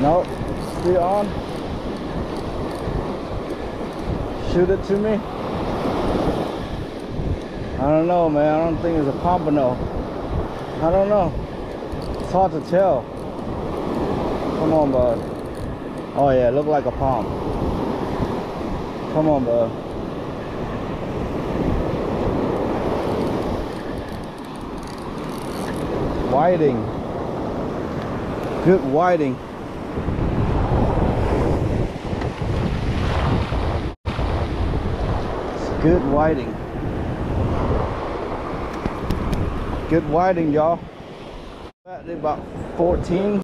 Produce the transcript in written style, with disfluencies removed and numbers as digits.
Nope. Still on. Shoot it to me. I don't know, man. I don't think it's a pompano. I don't know. It's hard to tell. Come on, bud. Oh yeah, it looked like a palm. Come on, bud. Whiting. Good whiting. It's good whiting. Good whiting, y'all. About 14.